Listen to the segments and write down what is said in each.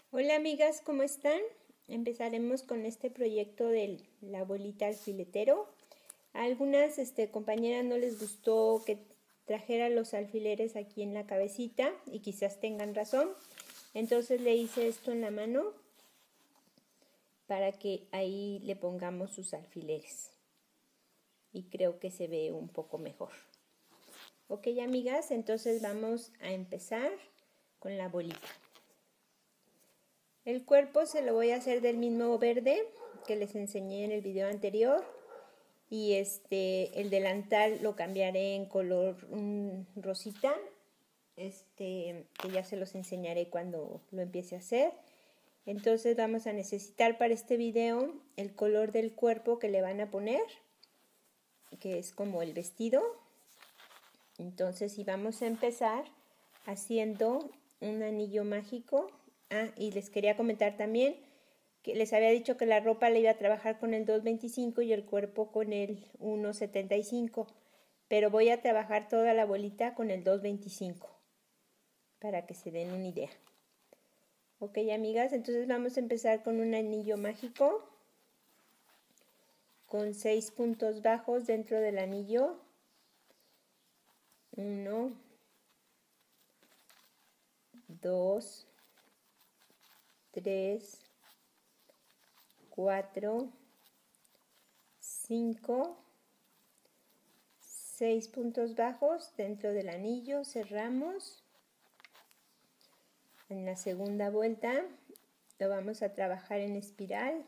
Hola amigas, ¿cómo están? Empezaremos con este proyecto de la bolita alfiletero. A algunas compañeras no les gustó que trajera los alfileres aquí en la cabecita y quizás tengan razón. Entonces le hice esto en la mano para que ahí le pongamos sus alfileres. Y creo que se ve un poco mejor. Ok, amigas, entonces vamos a empezar con la bolita. El cuerpo se lo voy a hacer del mismo verde que les enseñé en el video anterior. Y el delantal lo cambiaré en color rosita. Que ya se los enseñaré cuando lo empiece a hacer. Entonces vamos a necesitar para este video el color del cuerpo que le van a poner, que es como el vestido. Entonces sí, vamos a empezar haciendo un anillo mágico. Y les quería comentar también que les había dicho que la ropa la iba a trabajar con el 2.25 y el cuerpo con el 1.75, pero voy a trabajar toda la bolita con el 2.25 para que se den una idea. Ok, amigas, entonces vamos a empezar con un anillo mágico con 6 puntos bajos dentro del anillo. 1, 2, 3, 4, 5, 6 puntos bajos dentro del anillo, cerramos. En la segunda vuelta lo vamos a trabajar en espiral.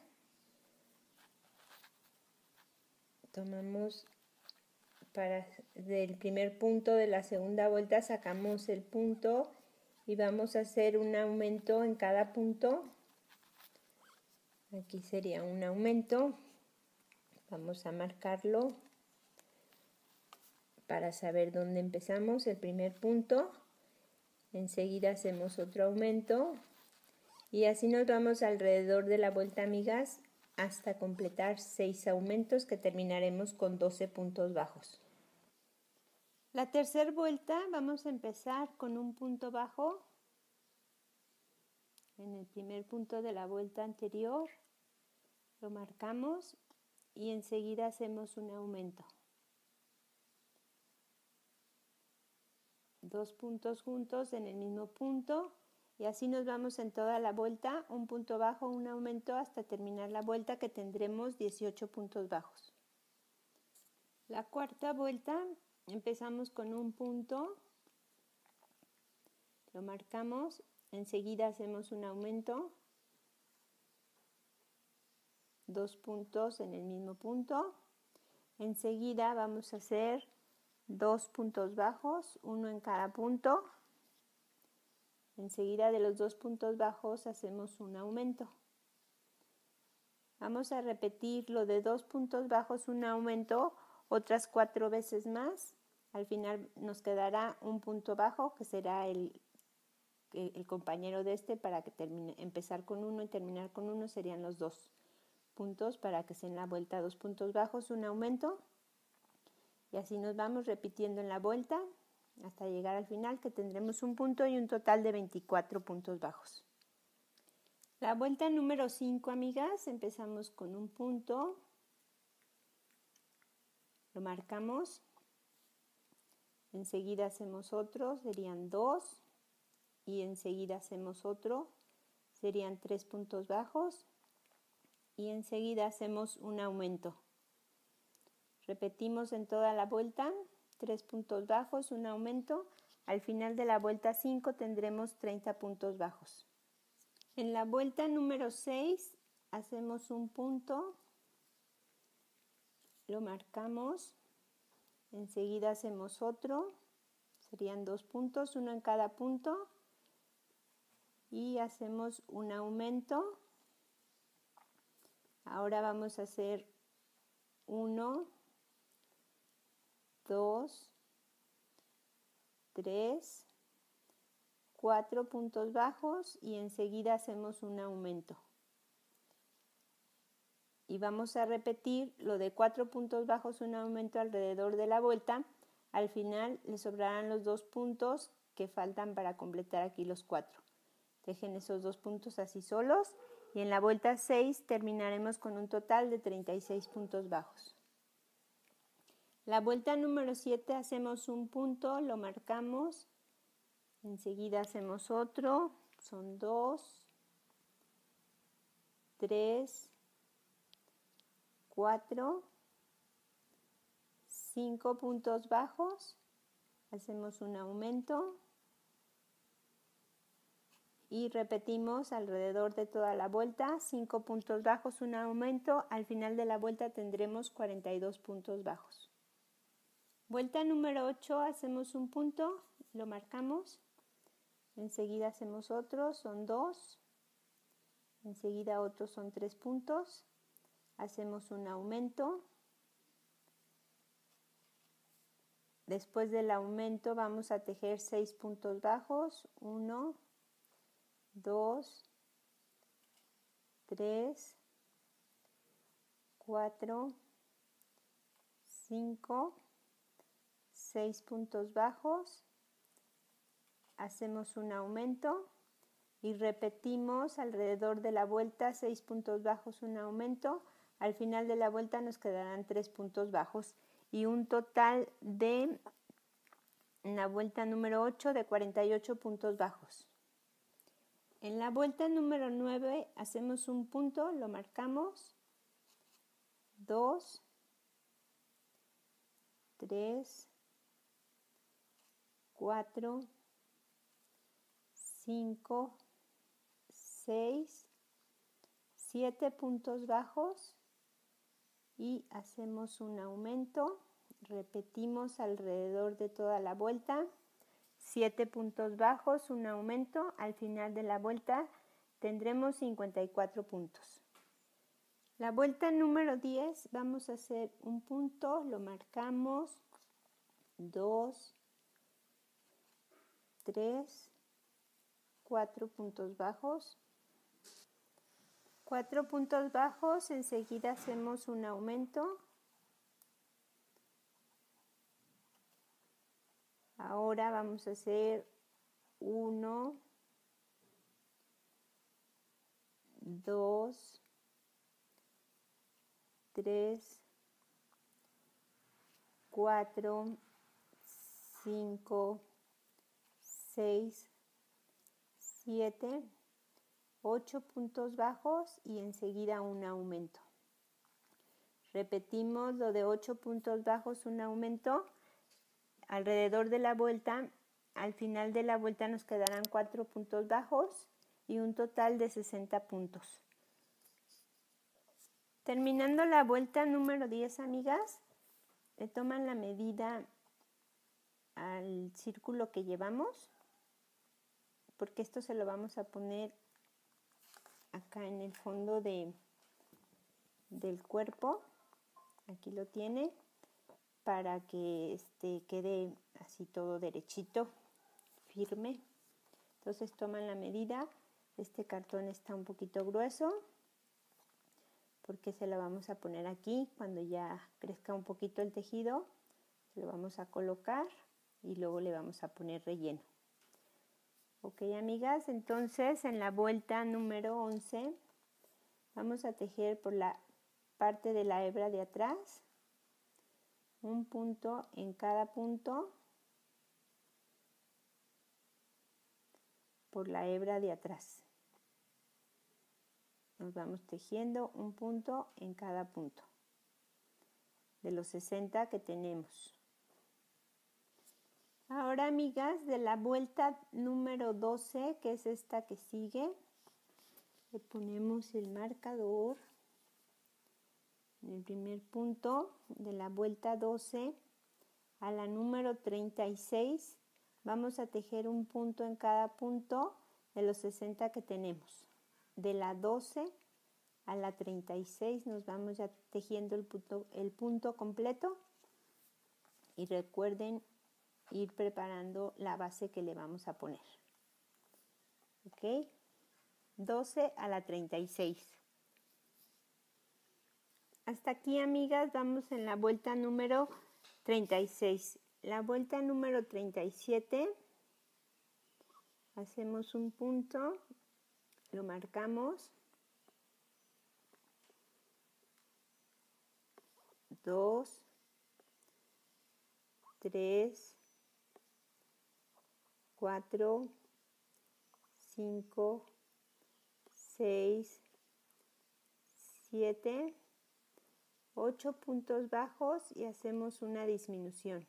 Tomamos del primer punto de la segunda vuelta, sacamos el punto y vamos a hacer un aumento en cada punto. Aquí sería un aumento. Vamos a marcarlo para saber dónde empezamos. El primer punto. Enseguida hacemos otro aumento. Y así nos vamos alrededor de la vuelta, amigas, hasta completar 6 aumentos que terminaremos con 12 puntos bajos. La tercera vuelta vamos a empezar con un punto bajo en el primer punto de la vuelta anterior, lo marcamos y enseguida hacemos un aumento. 2 puntos juntos en el mismo punto y así nos vamos en toda la vuelta, un punto bajo, un aumento hasta terminar la vuelta, que tendremos 18 puntos bajos. La cuarta vuelta empezamos con un punto, lo marcamos, enseguida hacemos un aumento, 2 puntos en el mismo punto, enseguida vamos a hacer 2 puntos bajos, uno en cada punto, enseguida de los 2 puntos bajos hacemos un aumento. Vamos a repetir lo de 2 puntos bajos, un aumento, otras 4 veces más. Al final nos quedará un punto bajo, que será el compañero de para que empezar con uno y terminar con uno serían los 2 puntos, para que sea en la vuelta 2 puntos bajos, un aumento. Y así nos vamos repitiendo en la vuelta hasta llegar al final, que tendremos un punto y un total de 24 puntos bajos. La vuelta número 5, amigas, empezamos con un punto, lo marcamos, enseguida hacemos otro, serían 2, y enseguida hacemos otro, serían 3 puntos bajos, y enseguida hacemos un aumento. Repetimos en toda la vuelta, 3 puntos bajos, un aumento. Al final de la vuelta 5 tendremos 30 puntos bajos. En la vuelta número 6 hacemos un punto, lo marcamos, enseguida hacemos otro, serían 2 puntos, uno en cada punto, y hacemos un aumento. Ahora vamos a hacer 1, 2, 3, 4 puntos bajos y enseguida hacemos un aumento. Y vamos a repetir lo de 4 puntos bajos, un aumento alrededor de la vuelta. Al final le sobrarán los 2 puntos que faltan para completar aquí los 4. Tejen esos 2 puntos así solos y en la vuelta 6 terminaremos con un total de 36 puntos bajos. La vuelta número 7 hacemos un punto, lo marcamos, enseguida hacemos otro, son 2, 3, 4, 5 puntos bajos, hacemos un aumento y repetimos alrededor de toda la vuelta, 5 puntos bajos, un aumento, al final de la vuelta tendremos 42 puntos bajos. Vuelta número 8, hacemos un punto, lo marcamos, enseguida hacemos otro, son 2, enseguida otro son 3 puntos, hacemos un aumento, después del aumento vamos a tejer 6 puntos bajos, 1, 2, 3, 4, 5, 6 puntos bajos, hacemos un aumento y repetimos alrededor de la vuelta 6 puntos bajos, un aumento, al final de la vuelta nos quedarán 3 puntos bajos y un total de, en la vuelta número 8, de 48 puntos bajos. En la vuelta número 9 hacemos un punto, lo marcamos, 2, 3, 4, 5, 6, 7 puntos bajos y hacemos un aumento, repetimos alrededor de toda la vuelta, 7 puntos bajos, un aumento, al final de la vuelta tendremos 54 puntos. La vuelta número 10 vamos a hacer un punto, lo marcamos, 2, 3, 4 puntos bajos, 4 puntos bajos, enseguida hacemos un aumento. Ahora vamos a hacer 1, 2, 3, 4, 5, 6, 7, 8 puntos bajos y enseguida un aumento. Repetimos lo de 8 puntos bajos, un aumento. Alrededor de la vuelta, al final de la vuelta nos quedarán 4 puntos bajos y un total de 60 puntos. Terminando la vuelta número 10, amigas, le toman la medida al círculo que llevamos, porque esto se lo vamos a poner acá en el fondo del cuerpo. Aquí lo tiene, para que quede así todo derechito, firme. Entonces toman la medida. Este cartón está un poquito grueso porque se lo vamos a poner aquí. Cuando ya crezca un poquito el tejido, se lo vamos a colocar y luego le vamos a poner relleno. Ok, amigas, entonces en la vuelta número 11 vamos a tejer por la parte de la hebra de atrás, un punto en cada punto por la hebra de atrás. Nos vamos tejiendo un punto en cada punto de los 60 que tenemos. Ahora, amigas, de la vuelta número 12, que es esta que sigue, le ponemos el marcador en el primer punto de la vuelta 12 a la número 36. Vamos a tejer un punto en cada punto de los 60 que tenemos. De la 12 a la 36 nos vamos ya tejiendo el punto completo y recuerden ir preparando la base que le vamos a poner. Ok, 12 a la 36. Hasta aquí, amigas, vamos en la vuelta número 36. La vuelta número 37, hacemos un punto, lo marcamos, 2, 3, 4, 5, 6, 7, 8 puntos bajos y hacemos una disminución.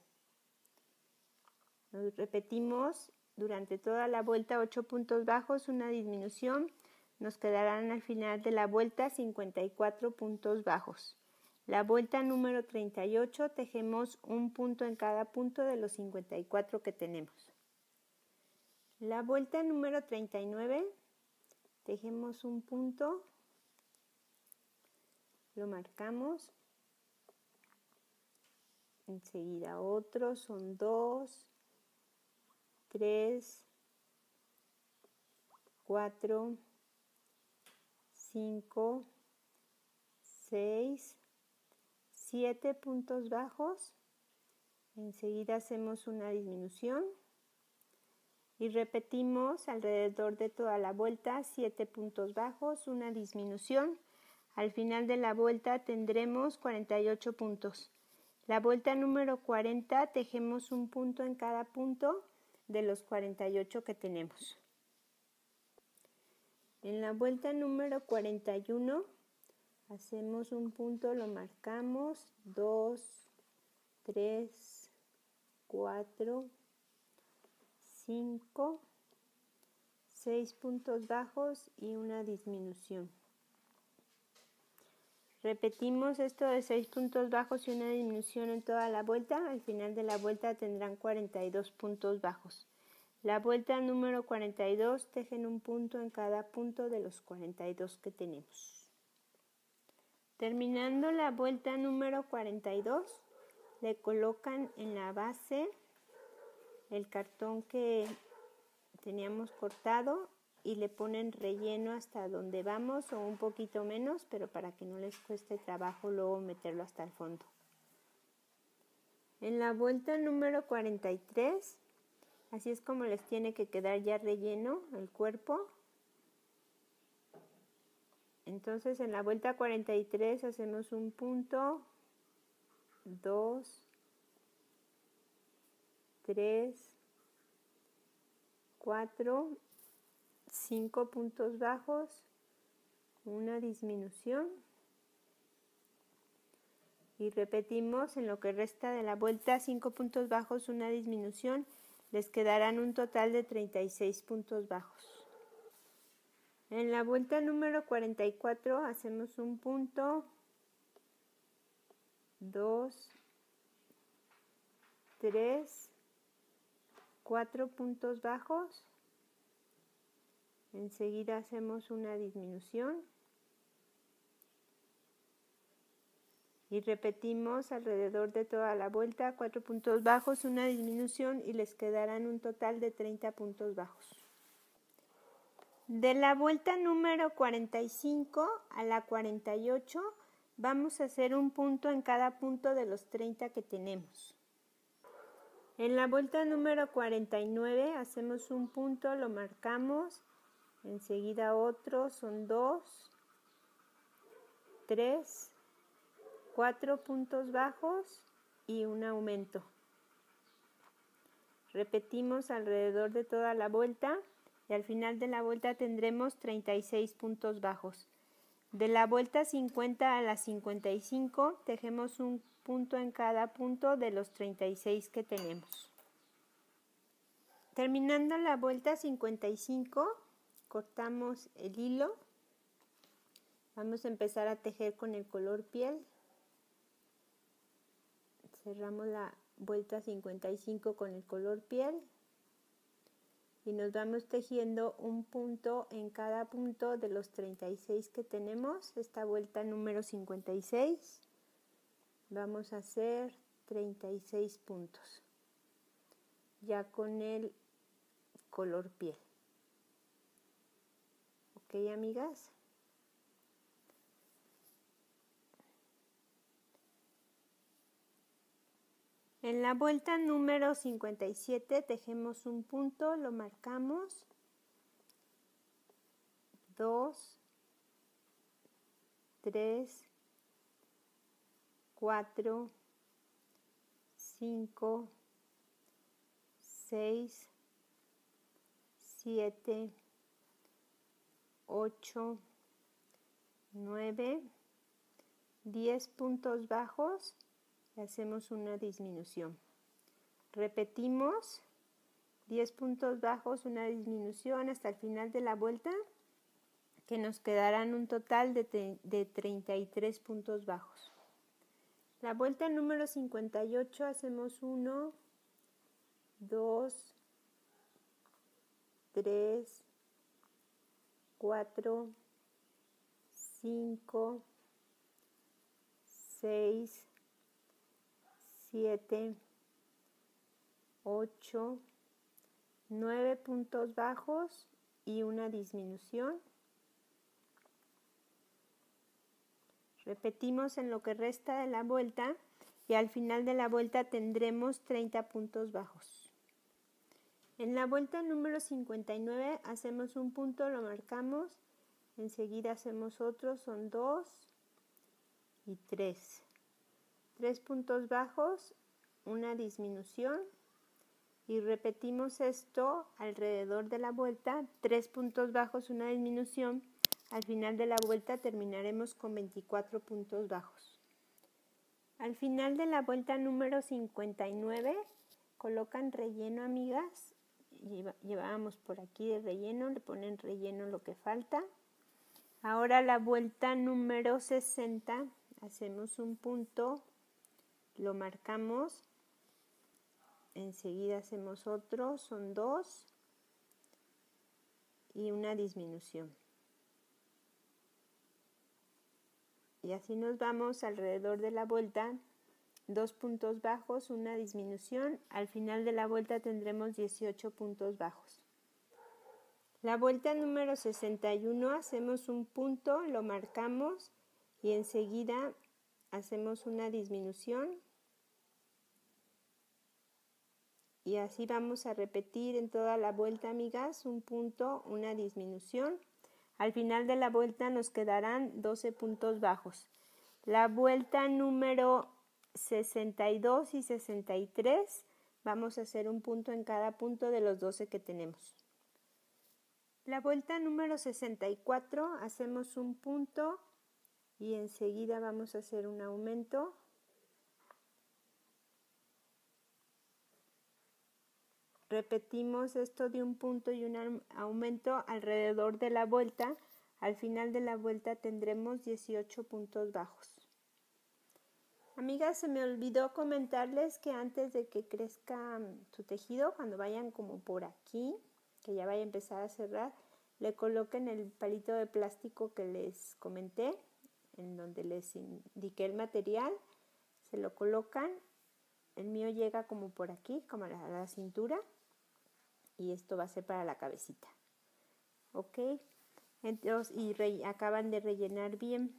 Nos repetimos durante toda la vuelta 8 puntos bajos, una disminución. Nos quedarán al final de la vuelta 54 puntos bajos. La vuelta número 38 tejemos un punto en cada punto de los 54 que tenemos. La vuelta número 39 tejemos un punto, lo marcamos, enseguida otro, son 2, 3, 4, 5, 6, 7 puntos bajos, enseguida hacemos una disminución y repetimos alrededor de toda la vuelta 7 puntos bajos, una disminución. Al final de la vuelta tendremos 48 puntos. La vuelta número 40 tejemos un punto en cada punto de los 48 que tenemos. En la vuelta número 41 hacemos un punto, lo marcamos, 2, 3, 4, 5, 6 puntos bajos y una disminución. Repetimos esto de 6 puntos bajos y una disminución en toda la vuelta. Al final de la vuelta tendrán 42 puntos bajos. La vuelta número 42 tejen un punto en cada punto de los 42 que tenemos. Terminando la vuelta número 42, le colocan en la base el cartón que teníamos cortado y le ponen relleno hasta donde vamos o un poquito menos, pero para que no les cueste trabajo luego meterlo hasta el fondo. En la vuelta número 43, así es como les tiene que quedar ya relleno el cuerpo. Entonces en la vuelta 43 hacemos un punto, 2, 3, 4, 5 puntos bajos, una disminución y repetimos en lo que resta de la vuelta 5 puntos bajos, una disminución, les quedarán un total de 36 puntos bajos. En la vuelta número 44 hacemos un punto, 2, 3, 4 puntos bajos, enseguida hacemos una disminución y repetimos alrededor de toda la vuelta 4 puntos bajos, una disminución y les quedarán un total de 30 puntos bajos. De la vuelta número 45 a la 48 vamos a hacer un punto en cada punto de los 30 que tenemos. En la vuelta número 49 hacemos un punto, lo marcamos, enseguida otro, son 2, 3, 4 puntos bajos y un aumento. Repetimos alrededor de toda la vuelta y al final de la vuelta tendremos 36 puntos bajos. De la vuelta 50 a la 55 tejemos un punto en cada punto de los 36 que tenemos. Terminando la vuelta 55, cortamos el hilo. Vamos a empezar a tejer con el color piel. Cerramos la vuelta 55 con el color piel y nos vamos tejiendo un punto en cada punto de los 36 que tenemos. Esta vuelta número 56 vamos a hacer 36 puntos ya con el color piel. Ok, amigas. En la vuelta número 57 tejemos un punto, lo marcamos, 2, 3, 4, 5, 6, 7, 8, 9, 10 puntos bajos y hacemos una disminución. Repetimos 10 puntos bajos, una disminución hasta el final de la vuelta, que nos quedarán un total de 33 puntos bajos. La vuelta número 58 hacemos 1, 2, 3, 4, 5, 6, 7, 8, 9 puntos bajos y una disminución. Repetimos en lo que resta de la vuelta y al final de la vuelta tendremos 30 puntos bajos. En la vuelta número 59 hacemos un punto, lo marcamos, enseguida hacemos otro, son 2 y 3. 3 puntos bajos, una disminución y repetimos esto alrededor de la vuelta, 3 puntos bajos, una disminución. Al final de la vuelta terminaremos con 24 puntos bajos. Al final de la vuelta número 59 colocan relleno, amigas. Llevábamos por aquí de relleno, le ponen relleno lo que falta. Ahora la vuelta número 60, hacemos un punto, lo marcamos, enseguida hacemos otro, son 2 y una disminución. Y así nos vamos alrededor de la vuelta, 2 puntos bajos, una disminución. Al final de la vuelta tendremos 18 puntos bajos. La vuelta número 61 hacemos un punto, lo marcamos y enseguida hacemos una disminución. Y así vamos a repetir en toda la vuelta, amigas, un punto, una disminución. Al final de la vuelta nos quedarán 12 puntos bajos. La vuelta número 62 y 63 vamos a hacer un punto en cada punto de los 12 que tenemos. La vuelta número 64 hacemos un punto y enseguida vamos a hacer un aumento. Repetimos esto de un punto y un aumento alrededor de la vuelta. Al final de la vuelta tendremos 18 puntos bajos. Amigas, se me olvidó comentarles que antes de que crezca su tejido, cuando vayan como por aquí, que ya vaya a empezar a cerrar, le coloquen el palito de plástico que les comenté, en donde les indiqué el material, se lo colocan. El mío llega como por aquí, como a la cintura. Y esto va a ser para la cabecita. ¿Ok? Entonces, y acaban de rellenar bien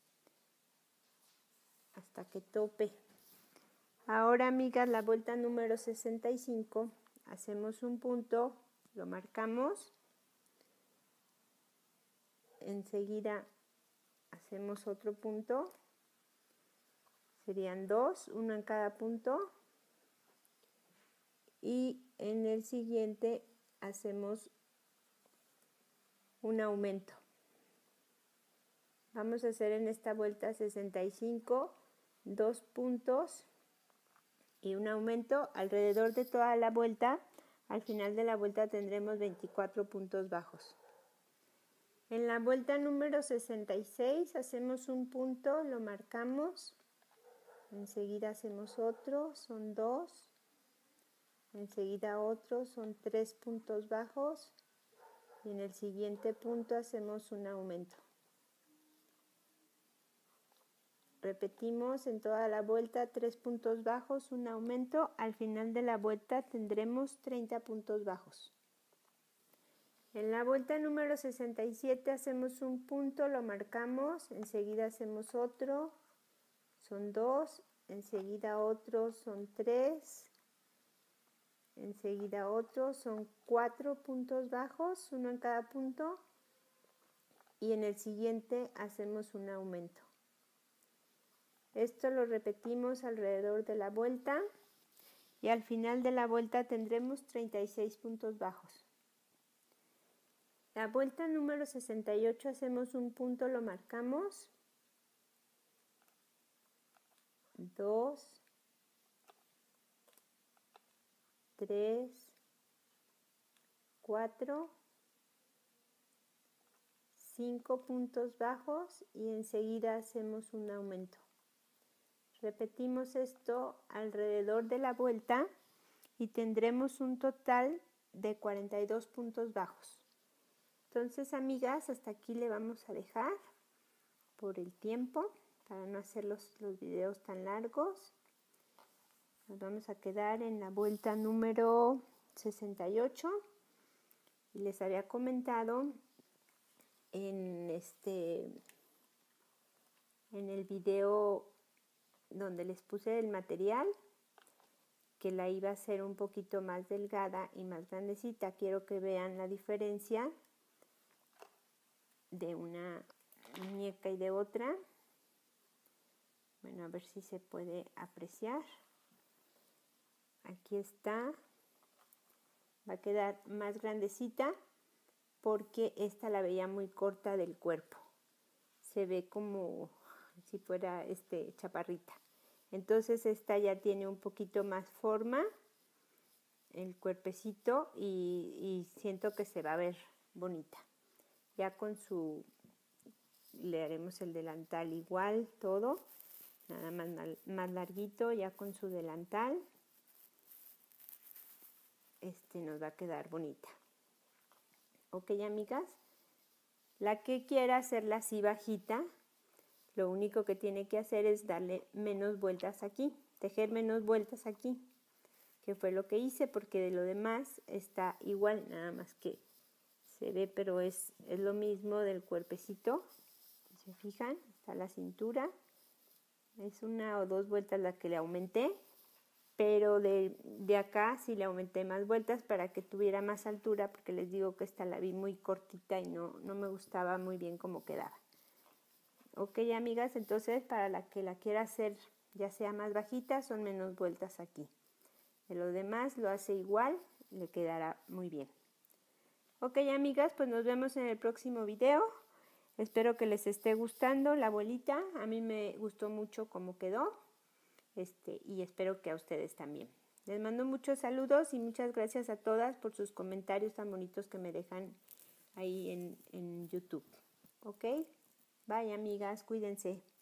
hasta que tope. Ahora, amigas, la vuelta número 65. Hacemos un punto, lo marcamos. Enseguida hacemos otro punto. Serían 2, uno en cada punto. Y en el siguiente hacemos un aumento. Vamos a hacer en esta vuelta 65, 2 puntos y un aumento alrededor de toda la vuelta. Al final de la vuelta tendremos 24 puntos bajos. En la vuelta número 66 hacemos un punto, lo marcamos. Enseguida hacemos otro, son 2. Enseguida otro, son 3 puntos bajos y en el siguiente punto hacemos un aumento. Repetimos en toda la vuelta 3 puntos bajos, un aumento. Al final de la vuelta tendremos 30 puntos bajos. En la vuelta número 67 hacemos un punto, lo marcamos, enseguida hacemos otro, son 2, enseguida otro, son 3. Enseguida otro, son 4 puntos bajos, uno en cada punto. y en el siguiente hacemos un aumento. Esto lo repetimos alrededor de la vuelta y al final de la vuelta tendremos 36 puntos bajos. La vuelta número 68 hacemos un punto, lo marcamos, 2, 3, 4, 5 puntos bajos y enseguida hacemos un aumento. Repetimos esto alrededor de la vuelta y tendremos un total de 42 puntos bajos. Entonces, amigas, hasta aquí le vamos a dejar por el tiempo para no hacer los videos tan largos. Nos vamos a quedar en la vuelta número 68 y les había comentado en el video donde les puse el material que la iba a hacer un poquito más delgada y más grandecita. Quiero que vean la diferencia de una muñeca y de otra. Bueno, a ver si se puede apreciar. Aquí está. Va a quedar más grandecita porque esta la veía muy corta del cuerpo. Se ve como si fuera chaparrita. Entonces esta ya tiene un poquito más forma, el cuerpecito, y siento que se va a ver bonita. Ya le haremos el delantal igual, todo, nada más larguito, ya con su delantal, nos va a quedar bonita. Ok, amigas, la que quiera hacerla así bajita, lo único que tiene que hacer es darle menos vueltas aquí, tejer menos vueltas aquí, que fue lo que hice, porque de lo demás está igual, nada más que se ve, pero es lo mismo del cuerpecito. ¿Se fijan? Está la cintura. Es una o dos vueltas la que le aumenté, pero de acá sí le aumenté más vueltas para que tuviera más altura, porque les digo que esta la vi muy cortita y no me gustaba muy bien cómo quedaba. Ok, amigas, entonces para la que la quiera hacer ya sea más bajita, son menos vueltas aquí. De lo demás lo hace igual, le quedará muy bien. Ok, amigas, pues nos vemos en el próximo video. Espero que les esté gustando la bolita. A mí me gustó mucho cómo quedó. Y espero que a ustedes también. Les mando muchos saludos y muchas gracias a todas por sus comentarios tan bonitos que me dejan ahí en YouTube. Ok, bye amigas, cuídense.